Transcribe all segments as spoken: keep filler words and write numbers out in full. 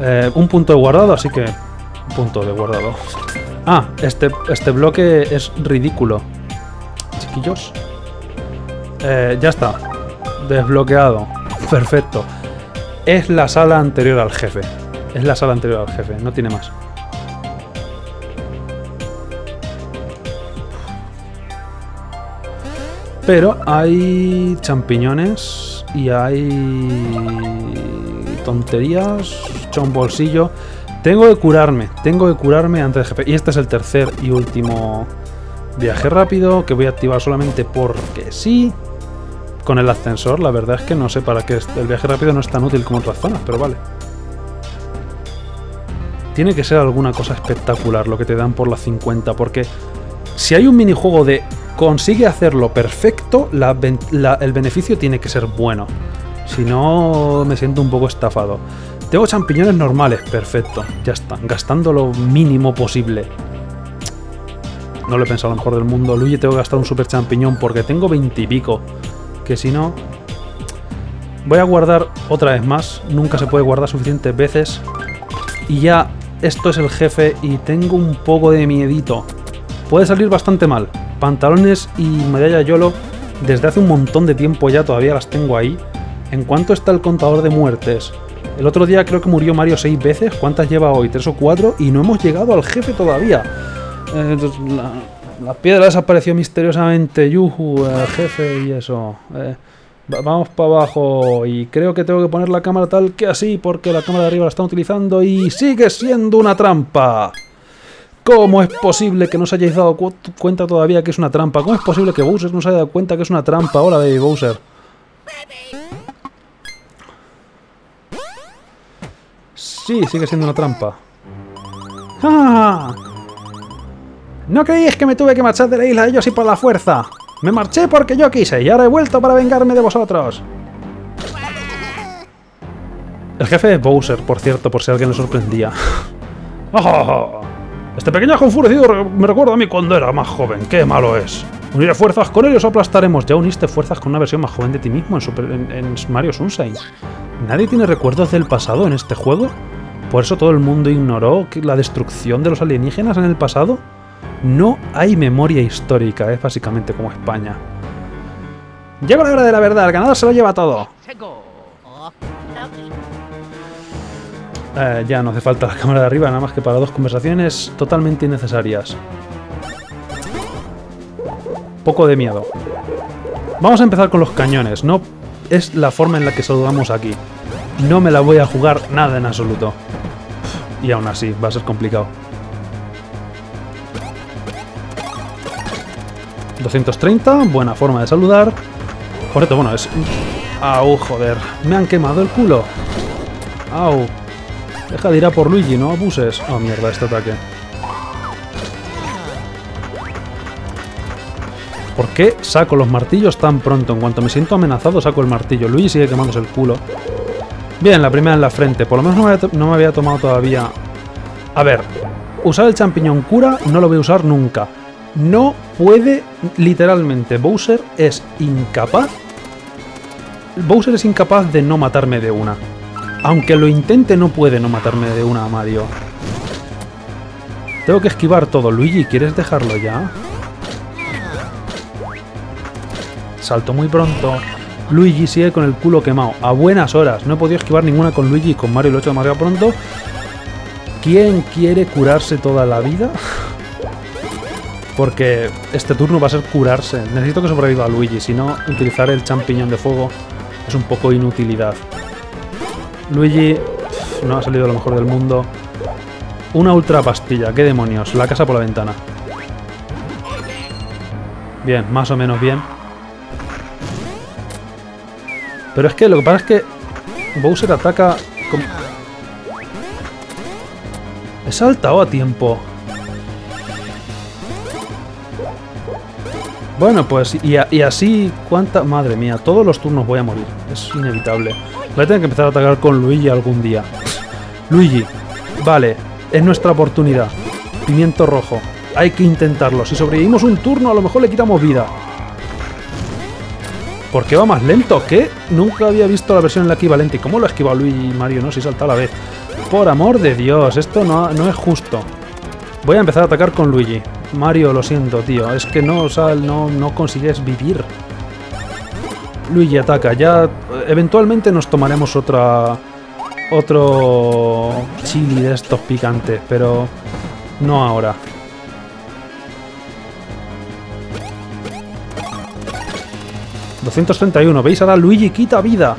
Eh, un punto de guardado, así que... Punto de guardado. Ah, este, este bloque es ridículo. Chiquillos. Eh, ya está. Desbloqueado. Perfecto. Es la sala anterior al jefe. Es la sala anterior al jefe, no tiene más. Pero hay champiñones y hay tonterías. Echa un bolsillo. Tengo que curarme, tengo que curarme antes del jefe. Y este es el tercer y último viaje rápido que voy a activar solamente porque sí. Con el ascensor, la verdad es que no sé para qué. El viaje rápido no es tan útil como otras zonas, pero vale. Tiene que ser alguna cosa espectacular lo que te dan por las cincuenta, porque si hay un minijuego de consigue hacerlo perfecto, la, la, el beneficio tiene que ser bueno. Si no, me siento un poco estafado. Tengo champiñones normales, perfecto. Ya está, gastando lo mínimo posible. No lo he pensado a lo mejor del mundo. Luigi, tengo que gastar un super champiñón porque tengo veinte y pico. Que si no... Voy a guardar otra vez más. Nunca se puede guardar suficientes veces. Y ya, esto es el jefe y tengo un poco de miedito. Puede salir bastante mal. Pantalones y medalla YOLO, desde hace un montón de tiempo ya todavía las tengo ahí. ¿En cuánto está el contador de muertes? El otro día creo que murió Mario seis veces. ¿Cuántas lleva hoy? ¿Tres o cuatro? Y no hemos llegado al jefe todavía. Eh, la, la piedra desapareció misteriosamente. Yuhu, el jefe y eso. Eh, vamos para abajo. Y creo que tengo que poner la cámara tal que así, porque la cámara de arriba la están utilizando y sigue siendo una trampa. ¿Cómo es posible que no os hayáis dado cu cuenta todavía que es una trampa? ¿Cómo es posible que Bowser no se haya dado cuenta que es una trampa? Hola, baby Bowser. Sí, sigue siendo una trampa. ¡Ah! ¿No creéis que me tuve que marchar de la isla de ellos y por la fuerza? Me marché porque yo quise y ahora he vuelto para vengarme de vosotros. El jefe es Bowser, por cierto, por si alguien le sorprendía. ¡Oh! Este pequeñajo enfurecido me recuerda a mí cuando era más joven. ¡Qué malo es! Uniré fuerzas con él y os aplastaremos. Ya uniste fuerzas con una versión más joven de ti mismo en, Super, en, en Mario Sunshine. ¿Nadie tiene recuerdos del pasado en este juego? ¿Por eso todo el mundo ignoró la destrucción de los alienígenas en el pasado? No hay memoria histórica, es básicamente como España. Llegó la hora de la verdad, el ganador se lo lleva todo. Eh, ya no hace falta la cámara de arriba, nada más que para dos conversaciones totalmente innecesarias. Poco de miedo. Vamos a empezar con los cañones. No es la forma en la que saludamos aquí. No me la voy a jugar nada en absoluto. Y aún así, va a ser complicado. doscientos treinta, buena forma de saludar. Correcto, bueno, es... Au, joder. Me han quemado el culo. Au. Deja de ir a por Luigi, no abuses. Oh, mierda, este ataque. ¿Por qué saco los martillos tan pronto? En cuanto me siento amenazado, saco el martillo. Luigi sigue quemándose el culo. Bien, la primera en la frente. Por lo menos no me había, no me había tomado todavía... A ver, usar el champiñón cura no lo voy a usar nunca. No puede, literalmente, Bowser es incapaz... Bowser es incapaz de no matarme de una. Aunque lo intente, no puede no matarme de una a Mario. Tengo que esquivar todo. Luigi, ¿quieres dejarlo ya? Salto muy pronto. Luigi sigue con el culo quemado. A buenas horas. No he podido esquivar ninguna con Luigi y con Mario lo he hecho demasiado pronto. ¿Quién quiere curarse toda la vida? Porque este turno va a ser curarse. Necesito que sobreviva a Luigi. Si no, utilizar el champiñón de fuego es un poco inutilidad. Luigi no ha salido lo mejor del mundo. Una ultra pastilla. ¿Qué demonios? La casa por la ventana. Bien, más o menos bien. Pero es que lo que pasa es que Bowser ataca... Como... He saltado a tiempo. Bueno, pues y, a, y así... ¿Cuánta? Madre mía, todos los turnos voy a morir. Es inevitable. Voy a tener que empezar a atacar con Luigi algún día. Luigi, vale, es nuestra oportunidad. Pimiento rojo. Hay que intentarlo. Si sobrevivimos un turno, a lo mejor le quitamos vida. ¿Por qué va más lento? ¿Qué? Nunca había visto la versión en la que iba lento. ¿Y cómo lo ha esquivado Luigi y Mario, no? Si salta a la vez. Por amor de Dios, esto no, no es justo. Voy a empezar a atacar con Luigi. Mario, lo siento, tío. Es que no, o sea, no, no consigues vivir. Luigi ataca. Ya eventualmente nos tomaremos otra... Otro chili de estos picantes, pero no ahora. doscientos treinta y uno. ¿Veis? Ahora Luigi quita vida.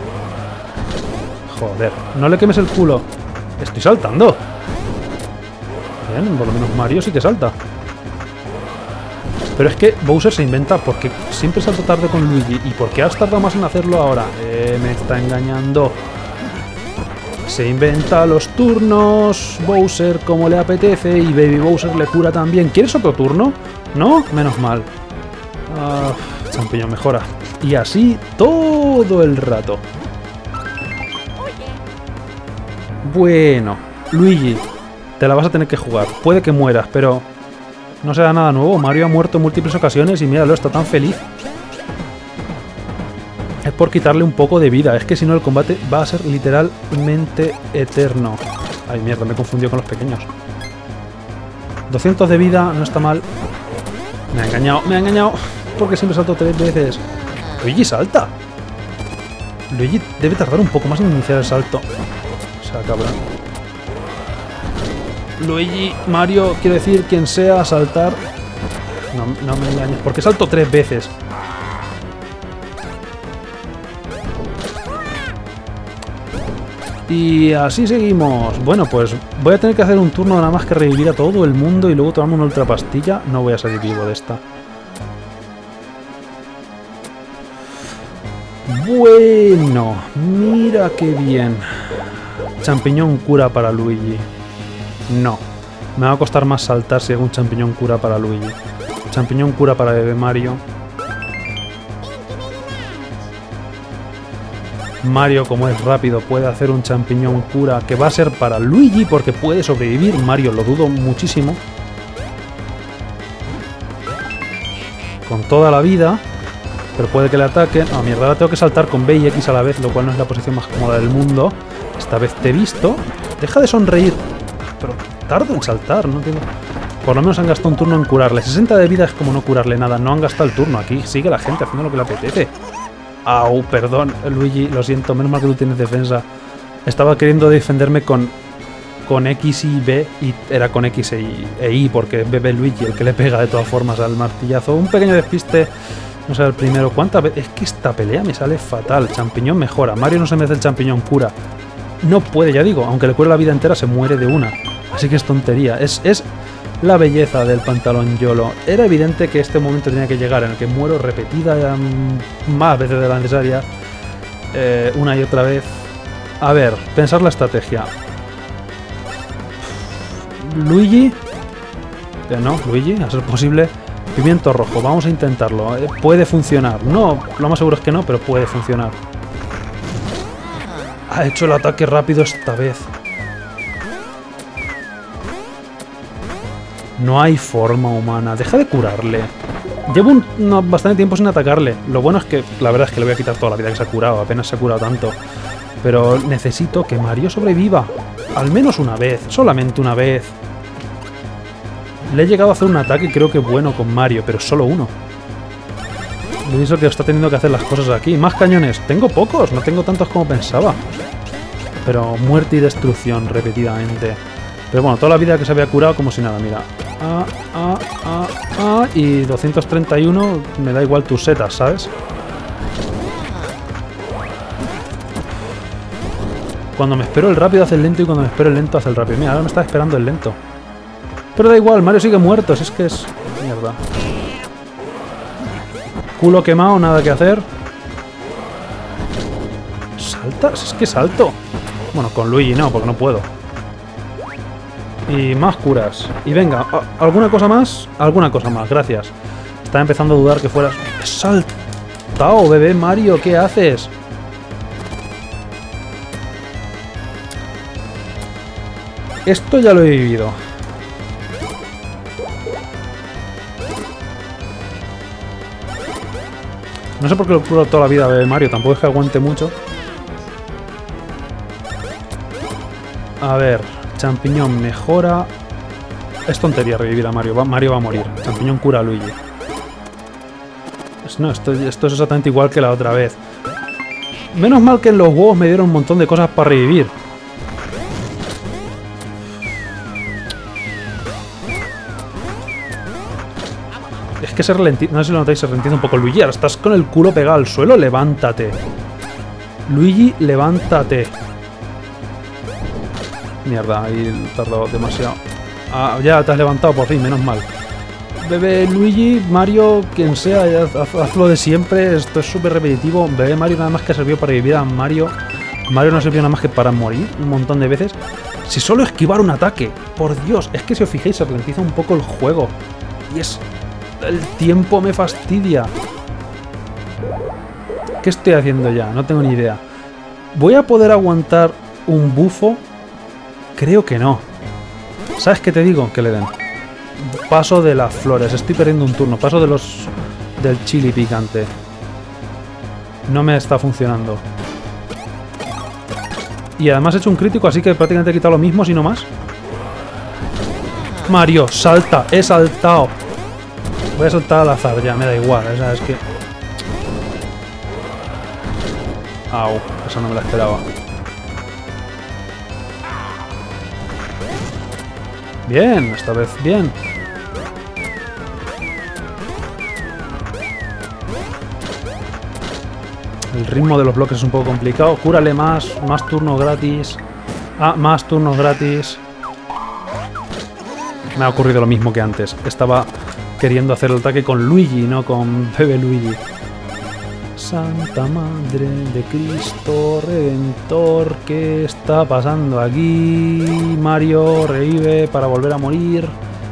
Joder, no le quemes el culo. Estoy saltando. Bien, por lo menos Mario sí que salta. Pero es que Bowser se inventa porque siempre salto tarde con Luigi. ¿Y por qué has tardado más en hacerlo ahora? Eh, me está engañando. Se inventa los turnos Bowser como le apetece y Baby Bowser le cura también. ¿Quieres otro turno? ¿No? Menos mal. Ah, champiñón mejora. Y así todo el rato. Bueno, Luigi, te la vas a tener que jugar. Puede que mueras, pero no será nada nuevo. Mario ha muerto en múltiples ocasiones y míralo, está tan feliz. Es por quitarle un poco de vida. Es que si no el combate va a ser literalmente eterno. Ay, mierda, me confundió con los pequeños. doscientos de vida, no está mal. Me ha engañado, me ha engañado. Porque siempre salto tres veces. Luigi salta. Luigi debe tardar un poco más en iniciar el salto. O sea, cabrón. Luigi, Mario, quiero decir, quien sea, saltar. No, no me engañes. ¿Por qué salto tres veces? Y así seguimos. Bueno, pues voy a tener que hacer un turno nada más que revivir a todo el mundo y luego tomarme una ultra pastilla. No voy a salir vivo de esta. Bueno, mira qué bien. Champiñón cura para Luigi. No. Me va a costar más saltar si hago un champiñón cura para Luigi. Champiñón cura para Bebé Mario. Mario, como es rápido, puede hacer un champiñón cura que va a ser para Luigi porque puede sobrevivir. Mario lo dudo muchísimo. Con toda la vida. Pero puede que le ataquen. Ah, mierda, ahora tengo que saltar con B y X a la vez, lo cual no es la posición más cómoda del mundo. Esta vez te he visto. Deja de sonreír. Pero tardo en saltar, no entiendo. Por lo menos han gastado un turno en curarle. sesenta de vida es como no curarle nada. No han gastado el turno. Aquí sigue la gente haciendo lo que le apetece. Au, perdón, Luigi, lo siento. Menos mal que tú tienes defensa. Estaba queriendo defenderme con, con X y B y era con X e Y, e I porque es Bebé Luigi el que le pega de todas formas al martillazo. Un pequeño despiste. No sé el primero. ¿Cuántas veces? Es que esta pelea me sale fatal. Champiñón mejora. Mario no se merece el champiñón cura. No puede, ya digo. Aunque le cure la vida entera, se muere de una. Así que es tontería. Es, es la belleza del pantalón YOLO. Era evidente que este momento tenía que llegar en el que muero repetida um, más veces de la necesaria. Eh, una y otra vez. A ver, pensar la estrategia. Luigi. Eh, no, Luigi, a ser posible. Pimiento rojo, vamos a intentarlo. Eh, puede funcionar. No, lo más seguro es que no, pero puede funcionar. Ha hecho el ataque rápido esta vez. No hay forma humana. Deja de curarle. Llevo un, no, bastante tiempo sin atacarle. Lo bueno es que la verdad es que le voy a quitar toda la vida que se ha curado. Apenas se ha curado tanto. Pero necesito que Mario sobreviva. Al menos una vez. Solamente una vez. Le he llegado a hacer un ataque creo que bueno con Mario, pero solo uno. Lo hizo que está teniendo que hacer las cosas aquí. Más cañones. Tengo pocos, no tengo tantos como pensaba. Pero muerte y destrucción repetidamente. Pero bueno, toda la vida que se había curado como si nada, mira. Ah, ah, ah, ah. Y doscientos treinta y uno me da igual tus setas, ¿sabes? Cuando me espero el rápido hace el lento y cuando me espero el lento hace el rápido. Mira, ahora me está esperando el lento. Pero da igual, Mario sigue muerto, si es que es... mierda. Culo quemado, nada que hacer. ¿Saltas? Es que salto. Bueno, con Luigi no, porque no puedo. Y más curas. Y venga, ¿alguna cosa más? Alguna cosa más, gracias. Estaba empezando a dudar que fueras... ¡Has saltado, bebé Mario! ¿Qué haces? Esto ya lo he vivido. No sé por qué lo curo toda la vida a Bebé Mario, tampoco es que aguante mucho. A ver, champiñón mejora... Es tontería revivir a Mario, va, Mario va a morir. Champiñón cura a Luigi. No, esto, esto es exactamente igual que la otra vez. Menos mal que en los huevos me dieron un montón de cosas para revivir. Es que se ralentiza, no sé si lo notáis, se ralentiza un poco. Luigi, ahora estás con el culo pegado al suelo, levántate. Luigi, levántate. Mierda, ahí tardó demasiado. Ah, ya te has levantado por fin, menos mal. Bebé Luigi, Mario, quien sea, haz, hazlo de siempre, esto es súper repetitivo. Bebé Mario nada más que sirvió para revivir a Mario. Mario no sirvió nada más que para morir un montón de veces. Si solo esquivar un ataque, por Dios, es que si os fijáis se ralentiza un poco el juego. Y es... el tiempo me fastidia. ¿Qué estoy haciendo ya? No tengo ni idea. ¿Voy a poder aguantar un bufo? Creo que no. ¿Sabes qué te digo? Que le den. Paso de las flores. Estoy perdiendo un turno. Paso de los... del chili picante. No me está funcionando. Y además he hecho un crítico, así que prácticamente he quitado lo mismo, si no más. Mario, salta. He saltado. Voy a saltar al azar ya, me da igual. O sea, es que... Au, eso no me la esperaba. Bien, esta vez bien. El ritmo de los bloques es un poco complicado. Cúrale más, más turnos gratis. Ah, más turnos gratis. Me ha ocurrido lo mismo que antes. Estaba queriendo hacer el ataque con Luigi, no con Bebé Luigi. Santa Madre de Cristo Redentor, ¿qué está pasando aquí? Mario revive para volver a morir.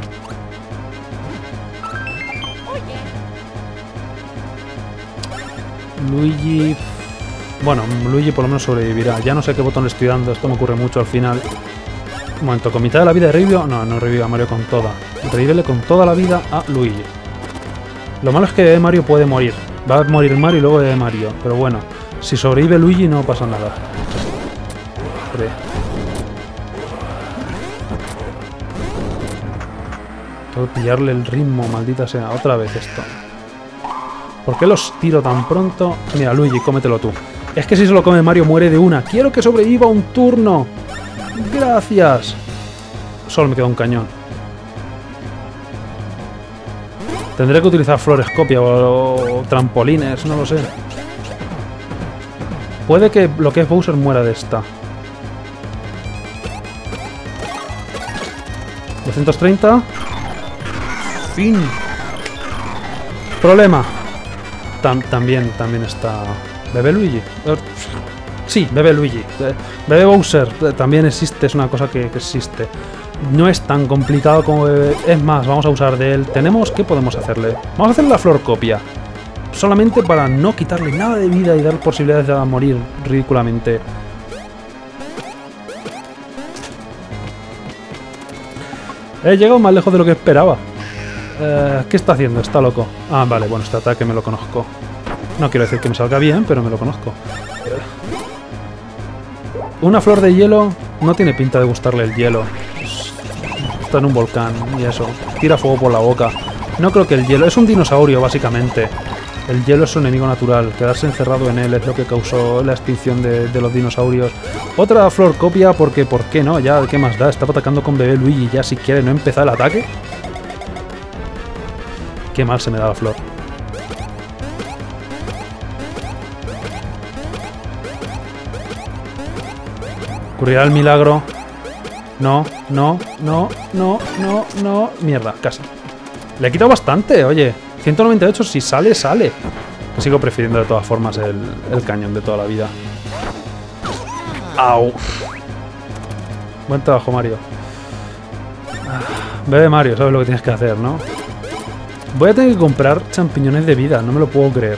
Luigi... Bueno, Luigi por lo menos sobrevivirá. Ya no sé qué botón le estoy dando, esto me ocurre mucho al final. Un momento, ¿con mitad de la vida de revivo? No, no revive a Mario con toda. Revívele con toda la vida a Luigi. Lo malo es que Mario puede morir. Va a morir Mario y luego de Mario. Pero bueno, si sobrevive Luigi no pasa nada. Hombre. Tengo que pillarle el ritmo, maldita sea. Otra vez esto. ¿Por qué los tiro tan pronto? Mira, Luigi, cómetelo tú. Es que si se lo come Mario muere de una. ¡Quiero que sobreviva un turno! ¡Gracias! Solo me queda un cañón. Tendré que utilizar flores copia o, o trampolines, no lo sé. Puede que lo que es Bowser muera de esta. doscientos treinta. Fin. Problema. Tam, también, también está... ¿Bebé Luigi? Sí, Bebé Luigi. Bebé Bowser también existe, es una cosa que, que existe. No es tan complicado como Bebé. Es más, vamos a usar de él. Tenemos... ¿Qué podemos hacerle? Vamos a hacerle la flor copia. Solamente para no quitarle nada de vida y dar posibilidades de morir ridículamente. He llegado más lejos de lo que esperaba. Eh, ¿Qué está haciendo? Está loco. Ah, vale, bueno, este ataque me lo conozco. No quiero decir que me salga bien, pero me lo conozco. Una flor de hielo no tiene pinta de gustarle el hielo. Está en un volcán y eso. Tira fuego por la boca. No creo que el hielo... Es un dinosaurio, básicamente. El hielo es su enemigo natural. Quedarse encerrado en él es lo que causó la extinción de, de los dinosaurios. Otra flor copia porque, ¿por qué no? Ya, ¿qué más da? Estaba atacando con Bebé Luigi. Ya, si quiere no empezar el ataque. Qué mal se me da la flor. ¿Ocurrirá el milagro? No, no, no, no, no, no. Mierda, casi. Le he quitado bastante, oye. ciento noventa y ocho, si sale, sale. Sigo prefiriendo de todas formas el, el cañón de toda la vida. Au. Buen trabajo, Mario. Bebe Mario, sabes lo que tienes que hacer, ¿no? Voy a tener que comprar champiñones de vida, no me lo puedo creer.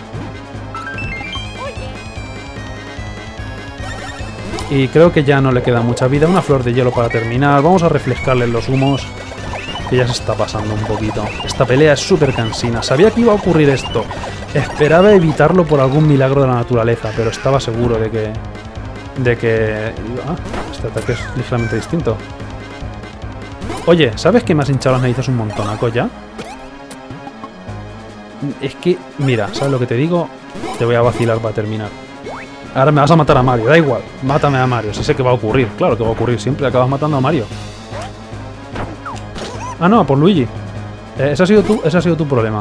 Y creo que ya no le queda mucha vida. Una flor de hielo para terminar. Vamos a refrescarle los humos, que ya se está pasando un poquito. Esta pelea es súper cansina. Sabía que iba a ocurrir esto. Esperaba evitarlo por algún milagro de la naturaleza, pero estaba seguro de que, de que... Ah, este ataque es ligeramente distinto. Oye, ¿sabes que me has hinchado las narices un montonaco ya? Es que, mira, ¿sabes lo que te digo? Te voy a vacilar para terminar. Ahora me vas a matar a Mario, da igual. Mátame a Mario, si sé que va a ocurrir. Claro que va a ocurrir, siempre acabas matando a Mario. Ah, no, por Luigi. Eh, ese, ha sido tu, ese ha sido tu problema.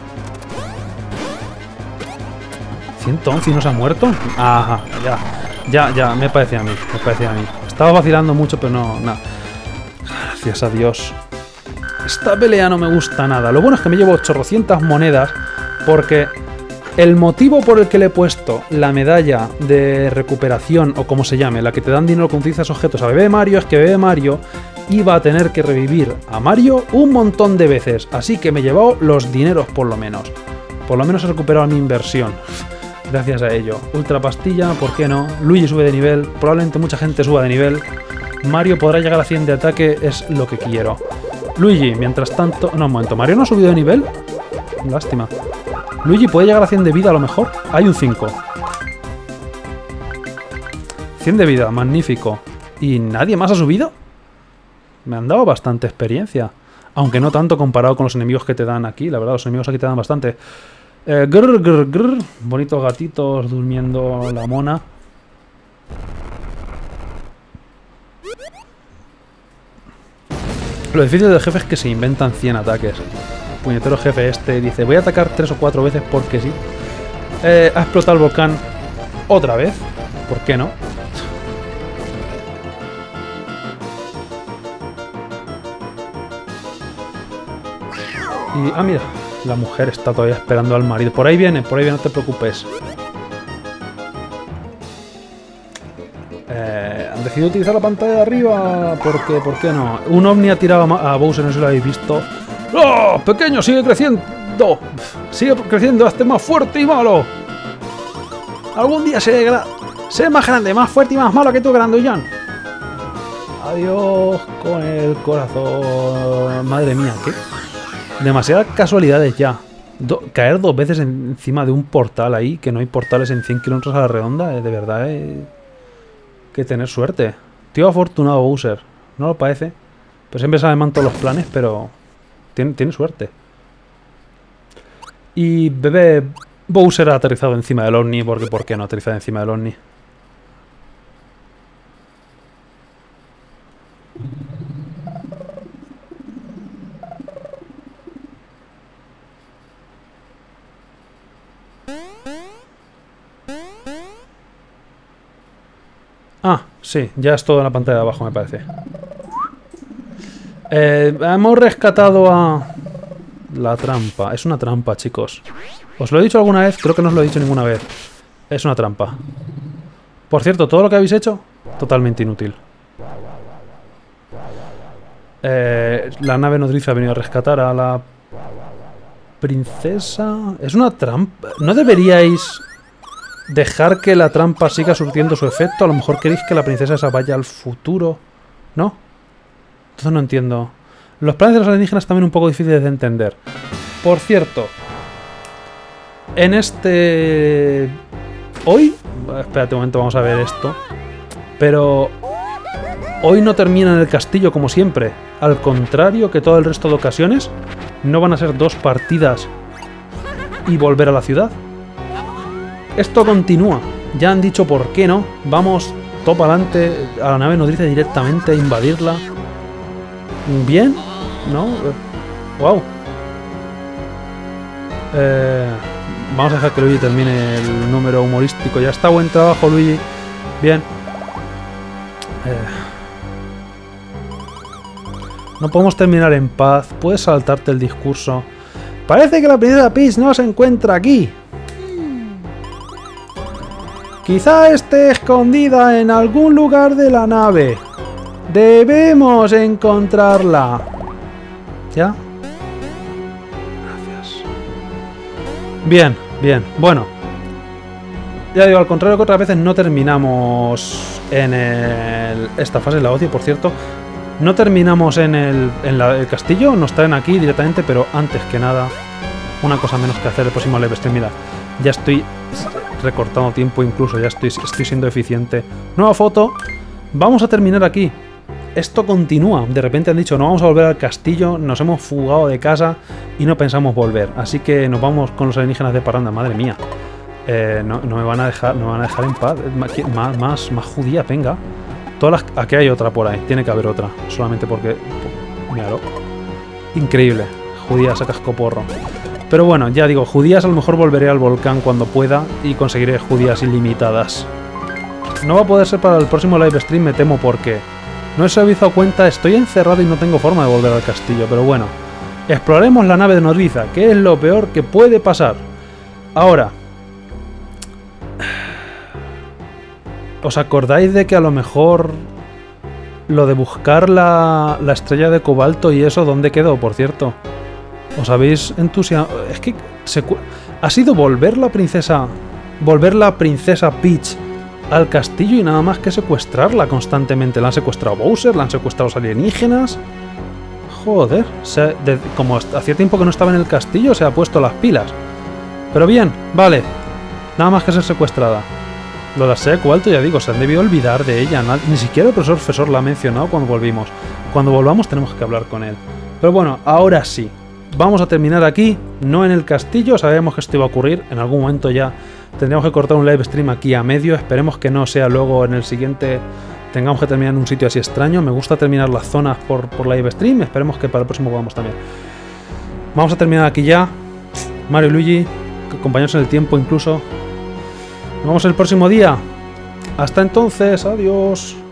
¿ciento once y no se ha muerto? Ajá, ya. Ya, ya, me parecía a mí, me parecía a mí. Estaba vacilando mucho, pero no, nada. Gracias a Dios. Esta pelea no me gusta nada. Lo bueno es que me llevo ochocientas monedas porque el motivo por el que le he puesto la medalla de recuperación, o como se llame, la que te dan dinero cuando utilizas objetos a Bebé Mario, es que Bebé Mario iba a tener que revivir a Mario un montón de veces. Así que me he llevado los dineros por lo menos. Por lo menos he recuperado mi inversión. Gracias a ello. Ultra pastilla, ¿por qué no? Luigi sube de nivel, probablemente mucha gente suba de nivel. Mario podrá llegar a cien de ataque, es lo que quiero. Luigi, mientras tanto... No, un momento, ¿Mario no ha subido de nivel? Lástima. Luigi puede llegar a cien de vida a lo mejor. Hay un cinco. cien de vida, magnífico. ¿Y nadie más ha subido? Me han dado bastante experiencia. Aunque no tanto comparado con los enemigos que te dan aquí. La verdad, los enemigos aquí te dan bastante. Eh, grr, grr, grr. Bonitos gatitos durmiendo la mona. Lo difícil del jefe es que se inventan cien ataques. El puñetero jefe este dice, voy a atacar tres o cuatro veces porque sí. Eh, ha explotado el volcán otra vez. ¿Por qué no? Y, ah, mira, la mujer está todavía esperando al marido. Por ahí viene, por ahí viene, no te preocupes. Eh, han decidido utilizar la pantalla de arriba. ¿Por qué? ¿Por qué no? Un ovni ha tirado a Bowser, no sé si lo habéis visto. ¡Oh! ¡Pequeño, sigue creciendo! ¡Sigue creciendo! ¡Hazte más fuerte y malo! Algún día seré, seré más grande, más fuerte y más malo que tú, grandullón. Adiós con el corazón. Madre mía, ¿qué? Demasiadas casualidades ya. Do caer dos veces encima de un portal ahí, que no hay portales en cien kilómetros a la redonda, eh, de verdad, eh, que tener suerte. Tío afortunado Bowser, ¿no lo parece? Pues siempre sale mal todos los planes, pero tiene, tiene suerte. Y bebé Bowser ha aterrizado encima del ovni, porque ¿por qué no aterrizar encima del ovni? Ah, sí, ya es todo en la pantalla de abajo, me parece. Eh, hemos rescatado a... La trampa. Es una trampa, chicos. ¿Os lo he dicho alguna vez? Creo que no os lo he dicho ninguna vez. Es una trampa. Por cierto, todo lo que habéis hecho, totalmente inútil. Eh, la nave nodriza ha venido a rescatar a la... princesa... Es una trampa. ¿No deberíais... dejar que la trampa siga surtiendo su efecto? A lo mejor queréis que la princesa esa vaya al futuro, ¿no? Entonces no entiendo. Los planes de los alienígenas también un poco difíciles de entender. Por cierto, en este... Hoy... Espérate un momento, vamos a ver esto. Pero... Hoy no termina en el castillo como siempre. Al contrario que todo el resto de ocasiones, no van a ser dos partidas y volver a la ciudad. Esto continúa. Ya han dicho por qué no. Vamos todo para adelante a la nave nodriza directamente a invadirla. ¿Bien? ¿No? ¡Wow! Eh, vamos a dejar que Luigi termine el número humorístico. Ya está, buen trabajo, Luigi. Bien. Eh, no podemos terminar en paz. Puedes saltarte el discurso. Parece que la princesa Peach no se encuentra aquí. Quizá esté escondida en algún lugar de la nave. Debemos encontrarla. ¿Ya? Gracias. Bien, bien. Bueno. Ya digo, al contrario que otras veces no terminamos en el... Esta fase, la ocio, por cierto. No terminamos en el, en la, el castillo. Nos traen aquí directamente, pero antes que nada... una cosa menos que hacer el próximo live stream. Mira, ya estoy recortando tiempo incluso, ya estoy, estoy siendo eficiente. Nueva foto. Vamos a terminar aquí. Esto continúa. De repente han dicho, no vamos a volver al castillo, nos hemos fugado de casa y no pensamos volver. Así que nos vamos con los alienígenas de parranda. Madre mía. Eh, no, no me van a dejar, no me van a dejar en paz. Más, más, más judías, venga. Todas las, aquí hay otra por ahí. Tiene que haber otra. Solamente porque... Míralo. Increíble. Judías a cascoporro. Pero bueno, ya digo, judías a lo mejor volveré al volcán cuando pueda y conseguiré judías ilimitadas. No va a poder ser para el próximo live stream, me temo, porque no os habéis dado cuenta, estoy encerrado y no tengo forma de volver al castillo. Pero bueno, exploremos la nave de Nodriza, que es lo peor que puede pasar. Ahora, ¿os acordáis de que a lo mejor lo de buscar la, la estrella de cobalto y eso, dónde quedó, por cierto? ¿Os habéis entusiasmado? Es que se ha sido volver la princesa, volver la princesa Peach al castillo y nada más que secuestrarla constantemente. La han secuestrado Bowser, la han secuestrado los alienígenas. Joder, se, de, como hacía tiempo que no estaba en el castillo, se ha puesto las pilas. Pero bien, vale, nada más que ser secuestrada. Lo de la estrella de cobalto, ya digo, se han debido olvidar de ella. Ni siquiera el profesor Fesor la ha mencionado cuando volvimos. Cuando volvamos tenemos que hablar con él. Pero bueno, ahora sí. Vamos a terminar aquí, no en el castillo. Sabemos que esto iba a ocurrir. En algún momento ya tendríamos que cortar un live stream aquí a medio. Esperemos que no sea luego en el siguiente tengamos que terminar en un sitio así extraño. Me gusta terminar las zonas por, por live stream. Esperemos que para el próximo podamos también. Vamos a terminar aquí ya. Mario y Luigi, compañeros en el tiempo incluso. Nos vemos el próximo día. Hasta entonces, adiós.